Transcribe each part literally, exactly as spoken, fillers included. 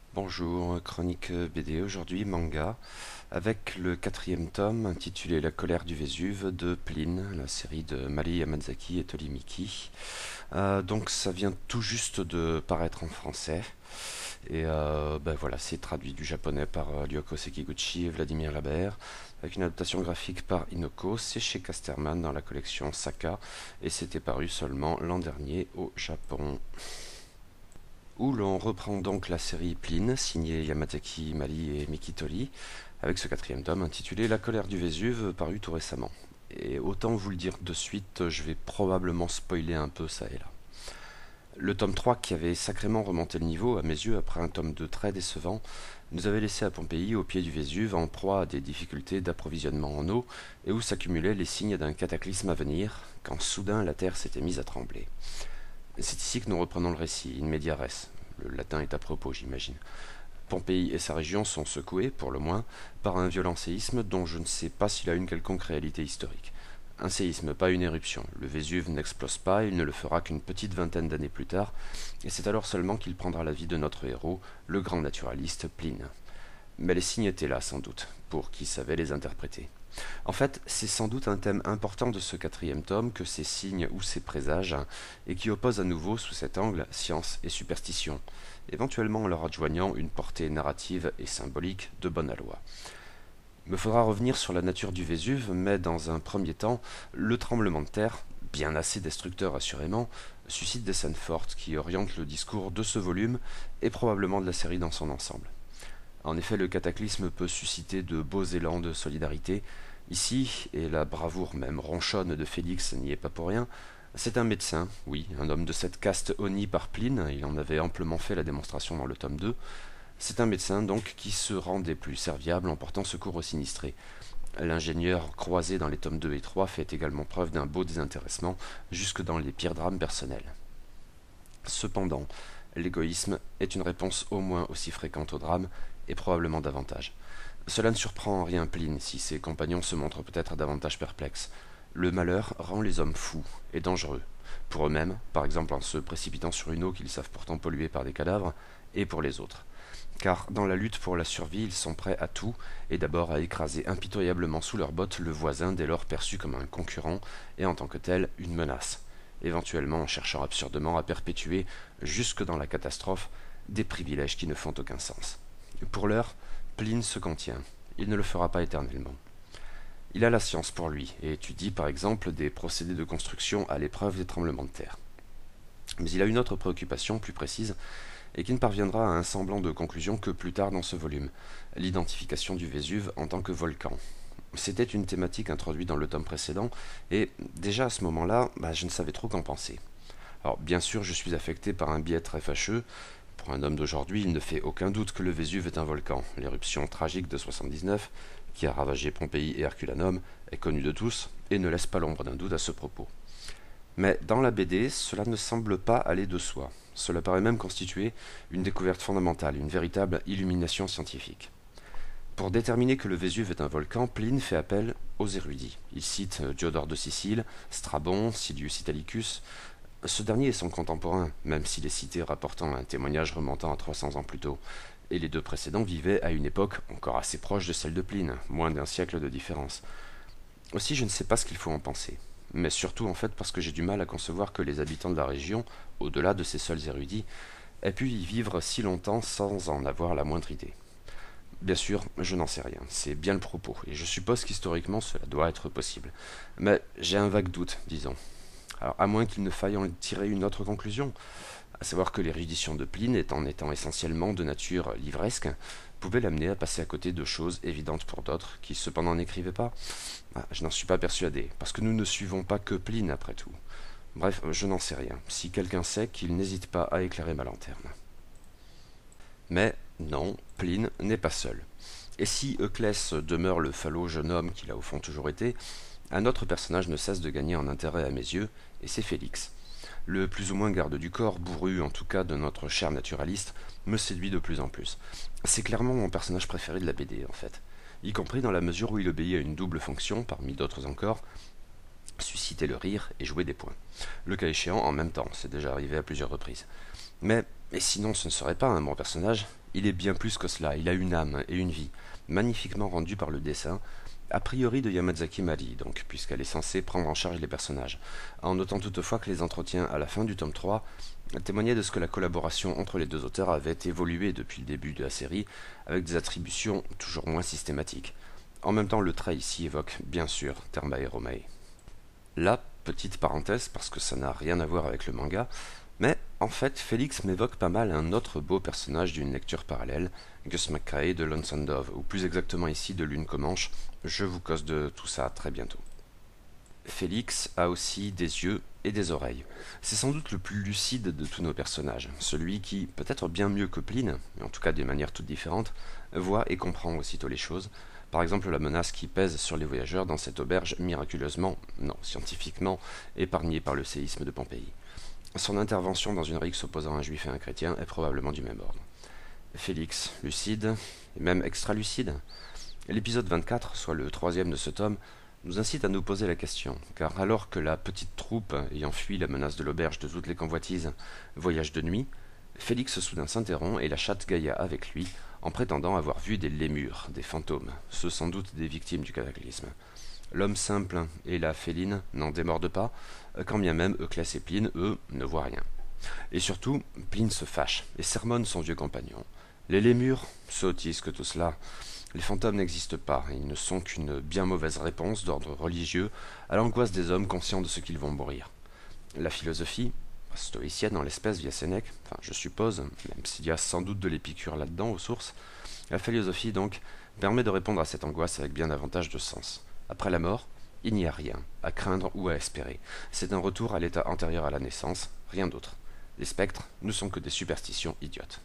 Bonjour, chronique B D, aujourd'hui manga, avec le quatrième tome intitulé La colère du Vésuve de Pline, la série de Mari Yamazaki et Tolimiki. Euh, donc ça vient tout juste de paraître en français, et euh, ben voilà, c'est traduit du japonais par euh, Ryoko Sekiguchi et Vladimir Labert, avec une adaptation graphique par Inoko, c'est chez Casterman dans la collection Saka, et c'était paru seulement l'an dernier au Japon. Où l'on reprend donc la série Pline, signée Yamazaki, Mali et Mikitori, avec ce quatrième tome intitulé La colère du Vésuve, paru tout récemment. Et autant vous le dire de suite, je vais probablement spoiler un peu ça et là. Le tome trois, qui avait sacrément remonté le niveau à mes yeux après un tome deux très décevant, nous avait laissé à Pompéi, au pied du Vésuve, en proie à des difficultés d'approvisionnement en eau, et où s'accumulaient les signes d'un cataclysme à venir, quand soudain la terre s'était mise à trembler. C'est ici que nous reprenons le récit, in media res. Le latin est à propos, j'imagine. Pompéi et sa région sont secoués, pour le moins, par un violent séisme dont je ne sais pas s'il a une quelconque réalité historique. Un séisme, pas une éruption. Le Vésuve n'explose pas, il ne le fera qu'une petite vingtaine d'années plus tard, et c'est alors seulement qu'il prendra la vie de notre héros, le grand naturaliste Pline. Mais les signes étaient là, sans doute, pour qui savait les interpréter. En fait, c'est sans doute un thème important de ce quatrième tome que ces signes ou ces présages, et qui oppose à nouveau, sous cet angle, science et superstition, éventuellement en leur adjoignant une portée narrative et symbolique de bonne aloi. Il me faudra revenir sur la nature du Vésuve, mais dans un premier temps, le tremblement de terre, bien assez destructeur assurément, suscite des scènes fortes qui orientent le discours de ce volume et probablement de la série dans son ensemble. En effet, le cataclysme peut susciter de beaux élans de solidarité. Ici, et la bravoure même ronchonne de Félix n'y est pas pour rien, c'est un médecin, oui, un homme de cette caste honnie par Pline, il en avait amplement fait la démonstration dans le tome deux. C'est un médecin donc qui se rend des plus serviables en portant secours aux sinistrés. L'ingénieur croisé dans les tomes deux et trois fait également preuve d'un beau désintéressement jusque dans les pires drames personnels. Cependant, l'égoïsme est une réponse au moins aussi fréquente au drame, et probablement davantage. Cela ne surprend en rien Pline si ses compagnons se montrent peut-être davantage perplexes. Le malheur rend les hommes fous et dangereux, pour eux-mêmes, par exemple en se précipitant sur une eau qu'ils savent pourtant polluer par des cadavres, et pour les autres. Car dans la lutte pour la survie, ils sont prêts à tout, et d'abord à écraser impitoyablement sous leurs bottes le voisin dès lors perçu comme un concurrent, et en tant que tel une menace, éventuellement en cherchant absurdement à perpétuer, jusque dans la catastrophe, des privilèges qui ne font aucun sens. Pour l'heure, Pline se contient. Il ne le fera pas éternellement. Il a la science pour lui, et étudie par exemple des procédés de construction à l'épreuve des tremblements de terre. Mais il a une autre préoccupation plus précise, et qui ne parviendra à un semblant de conclusion que plus tard dans ce volume, l'identification du Vésuve en tant que volcan. C'était une thématique introduite dans le tome précédent, et déjà à ce moment-là, bah, je ne savais trop qu'en penser. Alors bien sûr, je suis affecté par un biais très fâcheux. Pour un homme d'aujourd'hui, il ne fait aucun doute que le Vésuve est un volcan. L'éruption tragique de soixante-dix-neuf, qui a ravagé Pompéi et Herculanum, est connue de tous et ne laisse pas l'ombre d'un doute à ce propos. Mais dans la B D, cela ne semble pas aller de soi. Cela paraît même constituer une découverte fondamentale, une véritable illumination scientifique. Pour déterminer que le Vésuve est un volcan, Pline fait appel aux érudits. Il cite Diodore de Sicile, Strabon, Silius Italicus. Ce dernier est son contemporain, même s'il est cité rapportant un témoignage remontant à trois cents ans plus tôt, et les deux précédents vivaient à une époque encore assez proche de celle de Pline, moins d'un siècle de différence. Aussi, je ne sais pas ce qu'il faut en penser, mais surtout en fait parce que j'ai du mal à concevoir que les habitants de la région, au-delà de ces seuls érudits, aient pu y vivre si longtemps sans en avoir la moindre idée. Bien sûr, je n'en sais rien, c'est bien le propos, et je suppose qu'historiquement cela doit être possible. Mais j'ai un vague doute, disons. Alors, à moins qu'il ne faille en tirer une autre conclusion, à savoir que l'érudition de Pline, étant, étant essentiellement de nature livresque, pouvait l'amener à passer à côté de choses évidentes pour d'autres, qui cependant n'écrivaient pas. Ah, je n'en suis pas persuadé, parce que nous ne suivons pas que Pline après tout. Bref, je n'en sais rien. Si quelqu'un sait, qu'il n'hésite pas à éclairer ma lanterne. Mais non, Pline n'est pas seul. Et si Euclès demeure le falot jeune homme qu'il a au fond toujours été, un autre personnage ne cesse de gagner en intérêt à mes yeux, et c'est Félix. Le plus ou moins garde du corps, bourru en tout cas de notre cher naturaliste, me séduit de plus en plus. C'est clairement mon personnage préféré de la B D en fait, y compris dans la mesure où il obéit à une double fonction, parmi d'autres encore, susciter le rire et jouer des points. Le cas échéant en même temps, c'est déjà arrivé à plusieurs reprises. Mais, et sinon ce ne serait pas un bon personnage, il est bien plus que cela, il a une âme et une vie, magnifiquement rendue par le dessin, a priori de Yamazaki Mari, donc, puisqu'elle est censée prendre en charge les personnages, en notant toutefois que les entretiens à la fin du tome trois témoignaient de ce que la collaboration entre les deux auteurs avait évolué depuis le début de la série, avec des attributions toujours moins systématiques. En même temps, le trait ici évoque, bien sûr, Thermae Romae. Là, petite parenthèse, parce que ça n'a rien à voir avec le manga, mais en fait, Félix m'évoque pas mal un autre beau personnage d'une lecture parallèle, Gus McCrae de Lonesome Dove, ou plus exactement ici de Lune Comanche. Je vous cause de tout ça très bientôt. Félix a aussi des yeux et des oreilles. C'est sans doute le plus lucide de tous nos personnages, celui qui, peut-être bien mieux que Pline, mais en tout cas de manière toutes différentes, voit et comprend aussitôt les choses. Par exemple la menace qui pèse sur les voyageurs dans cette auberge miraculeusement, non scientifiquement, épargnée par le séisme de Pompéi. Son intervention dans une rixe opposant un juif et un chrétien est probablement du même ordre. Félix, lucide, et même extra-lucide. L'épisode vingt-quatre, soit le troisième de ce tome, nous incite à nous poser la question, car alors que la petite troupe, ayant fui la menace de l'auberge de toutes les convoitises, voyage de nuit, Félix soudain s'interrompt et la chatte Gaïa avec lui, en prétendant avoir vu des lémures, des fantômes, ceux sans doute des victimes du cataclysme. L'homme simple et la féline n'en démordent pas, quand bien même Euclès et Pline, eux, ne voient rien. Et surtout, Pline se fâche et sermonne son vieux compagnon. Les lémures, sottise que tout cela. Les fantômes n'existent pas, ils ne sont qu'une bien mauvaise réponse d'ordre religieux à l'angoisse des hommes conscients de ce qu'ils vont mourir. La philosophie, stoïcienne en l'espèce via Sénèque, enfin je suppose, même s'il y a sans doute de l'épicure là-dedans aux sources, la philosophie donc permet de répondre à cette angoisse avec bien davantage de sens. Après la mort, il n'y a rien à craindre ou à espérer. C'est un retour à l'état antérieur à la naissance, rien d'autre. Les spectres ne sont que des superstitions idiotes.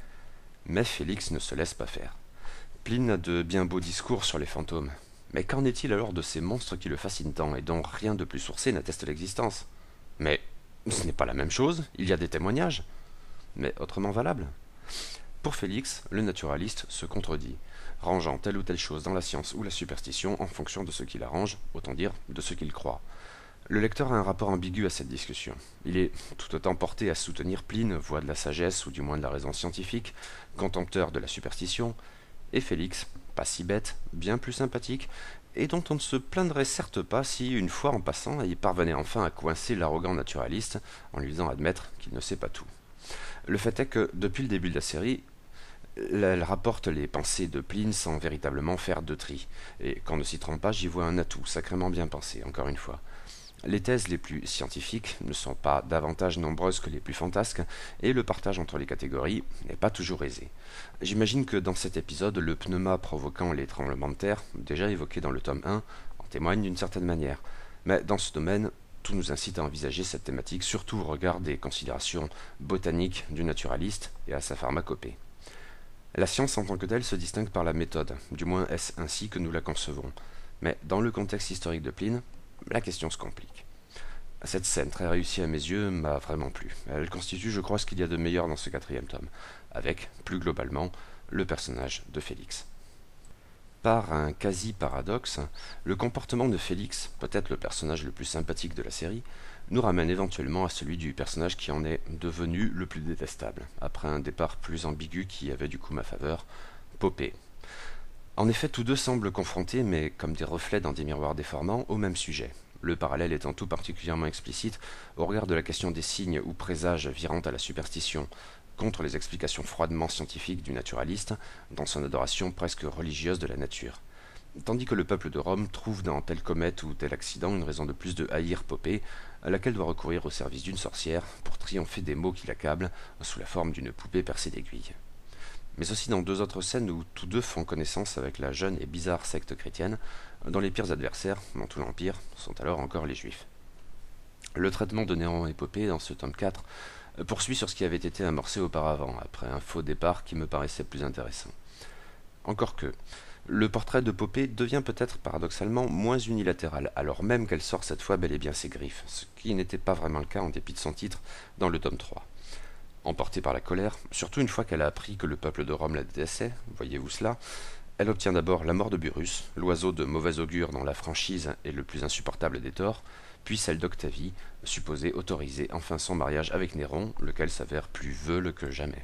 Mais Félix ne se laisse pas faire. Pline a de bien beaux discours sur les fantômes. Mais qu'en est-il alors de ces monstres qui le fascinent tant et dont rien de plus sourcé n'atteste l'existence? Mais ce n'est pas la même chose, il y a des témoignages, mais autrement valables. Pour Félix, le naturaliste se contredit, rangeant telle ou telle chose dans la science ou la superstition en fonction de ce qu'il arrange, autant dire de ce qu'il croit. Le lecteur a un rapport ambigu à cette discussion. Il est tout autant porté à soutenir Pline, voix de la sagesse ou du moins de la raison scientifique, contempteur de la superstition, et Félix, pas si bête, bien plus sympathique, et dont on ne se plaindrait certes pas si, une fois en passant, il parvenait enfin à coincer l'arrogant naturaliste en lui faisant admettre qu'il ne sait pas tout. Le fait est que, depuis le début de la série, elle rapporte les pensées de Pline sans véritablement faire de tri, et quand ne s'y trompe pas, j'y vois un atout sacrément bien pensé, encore une fois. Les thèses les plus scientifiques ne sont pas davantage nombreuses que les plus fantasques, et le partage entre les catégories n'est pas toujours aisé. J'imagine que dans cet épisode, le pneuma provoquant les tremblements de terre, déjà évoqué dans le tome un, en témoigne d'une certaine manière. Mais dans ce domaine, tout nous incite à envisager cette thématique, surtout au regard des considérations botaniques du naturaliste et à sa pharmacopée. La science en tant que telle se distingue par la méthode, du moins est-ce ainsi que nous la concevons. Mais dans le contexte historique de Pline, la question se complique. Cette scène, très réussie à mes yeux, m'a vraiment plu. Elle constitue, je crois, ce qu'il y a de meilleur dans ce quatrième tome, avec, plus globalement, le personnage de Félix. Par un quasi-paradoxe, le comportement de Félix, peut-être le personnage le plus sympathique de la série, nous ramène éventuellement à celui du personnage qui en est devenu le plus détestable, après un départ plus ambigu qui avait du coup ma faveur, Popée. En effet, tous deux semblent confrontés, mais comme des reflets dans des miroirs déformants, au même sujet. Le parallèle étant tout particulièrement explicite au regard de la question des signes ou présages virant à la superstition, contre les explications froidement scientifiques du naturaliste, dans son adoration presque religieuse de la nature. Tandis que le peuple de Rome trouve dans telle comète ou tel accident une raison de plus de haïr Popée, à laquelle doit recourir au service d'une sorcière pour triompher des maux qui l'accablent sous la forme d'une poupée percée d'aiguilles. Mais aussi dans deux autres scènes où tous deux font connaissance avec la jeune et bizarre secte chrétienne, dont les pires adversaires, dans tout l'Empire, sont alors encore les Juifs. Le traitement de Néron et Popée dans ce tome quatre poursuit sur ce qui avait été amorcé auparavant, après un faux départ qui me paraissait plus intéressant. Encore que, le portrait de Popée devient peut-être paradoxalement moins unilatéral, alors même qu'elle sort cette fois bel et bien ses griffes, ce qui n'était pas vraiment le cas en dépit de son titre dans le tome trois. Emportée par la colère, surtout une fois qu'elle a appris que le peuple de Rome la détestait, voyez-vous cela, elle obtient d'abord la mort de Burrus, l'oiseau de mauvais augure dont la franchise est le plus insupportable des torts, puis celle d'Octavie, supposée autoriser enfin son mariage avec Néron, lequel s'avère plus veule que jamais.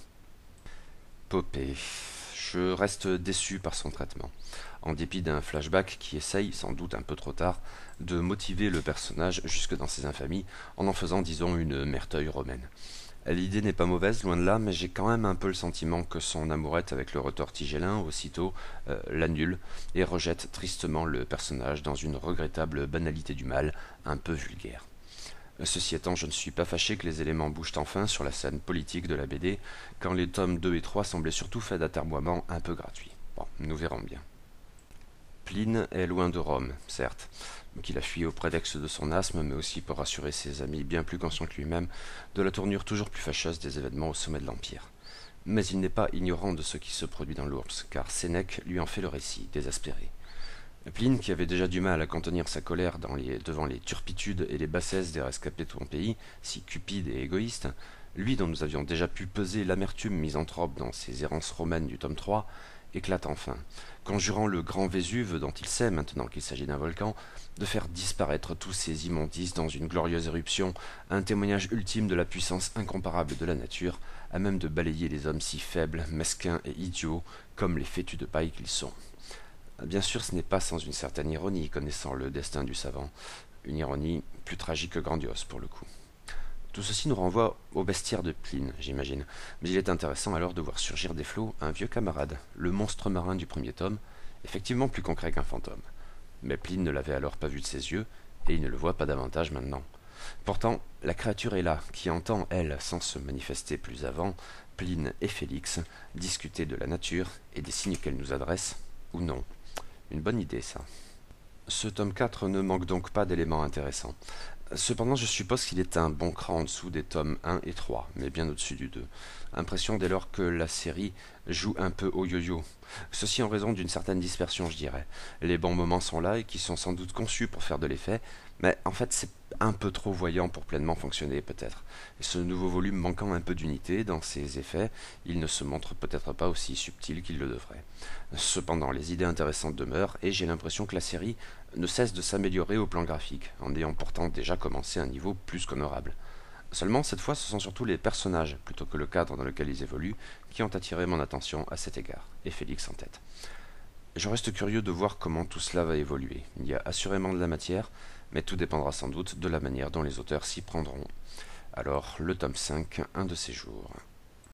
Poppée. Je reste déçu par son traitement, en dépit d'un flashback qui essaye, sans doute un peu trop tard, de motiver le personnage jusque dans ses infamies, en en faisant, disons, une Merteuil romaine. L'idée n'est pas mauvaise, loin de là, mais j'ai quand même un peu le sentiment que son amourette avec le retortigélin, aussitôt, euh, l'annule et rejette tristement le personnage dans une regrettable banalité du mal, un peu vulgaire. Ceci étant, je ne suis pas fâché que les éléments bougent enfin sur la scène politique de la B D, quand les tomes deux et trois semblaient surtout faits d'atermoiements un peu gratuits. Bon, nous verrons bien. Pline est loin de Rome, certes, qu'il a fui au prétexte de son asthme, mais aussi pour rassurer ses amis bien plus conscients que lui-même de la tournure toujours plus fâcheuse des événements au sommet de l'Empire. Mais il n'est pas ignorant de ce qui se produit dans l'ours, car Sénèque lui en fait le récit, désespéré. Pline, qui avait déjà du mal à contenir sa colère dans les, devant les turpitudes et les bassesses des rescapés de son pays, si cupides et égoïstes, lui dont nous avions déjà pu peser l'amertume misanthrope dans ses errances romaines du tome trois, éclate enfin, conjurant le grand Vésuve dont il sait, maintenant qu'il s'agit d'un volcan, de faire disparaître tous ces immondices dans une glorieuse éruption, un témoignage ultime de la puissance incomparable de la nature, à même de balayer les hommes si faibles, mesquins et idiots, comme les fétus de paille qu'ils sont. Bien sûr, ce n'est pas sans une certaine ironie, connaissant le destin du savant. Une ironie plus tragique que grandiose, pour le coup. Tout ceci nous renvoie au bestiaire de Pline, j'imagine. Mais il est intéressant alors de voir surgir des flots un vieux camarade, le monstre marin du premier tome, effectivement plus concret qu'un fantôme. Mais Pline ne l'avait alors pas vu de ses yeux, et il ne le voit pas davantage maintenant. Pourtant, la créature est là, qui entend, elle, sans se manifester plus avant, Pline et Félix discuter de la nature et des signes qu'elle nous adresse, ou non. Une bonne idée, ça. Ce tome quatre ne manque donc pas d'éléments intéressants. Cependant, je suppose qu'il est un bon cran en dessous des tomes un et trois, mais bien au-dessus du deux. Impression dès lors que la série joue un peu au yo-yo. Ceci en raison d'une certaine dispersion, je dirais. Les bons moments sont là et qui sont sans doute conçus pour faire de l'effet, mais en fait c'est un peu trop voyant pour pleinement fonctionner peut-être. Et ce nouveau volume manquant un peu d'unité dans ses effets, il ne se montre peut-être pas aussi subtil qu'il le devrait. Cependant, les idées intéressantes demeurent et j'ai l'impression que la série ne cesse de s'améliorer au plan graphique, en ayant pourtant déjà commencé à un niveau plus qu'honorable. Seulement, cette fois, ce sont surtout les personnages, plutôt que le cadre dans lequel ils évoluent, qui ont attiré mon attention à cet égard, et Félix en tête. Je reste curieux de voir comment tout cela va évoluer. Il y a assurément de la matière, mais tout dépendra sans doute de la manière dont les auteurs s'y prendront. Alors, le tome cinq, un de ces jours.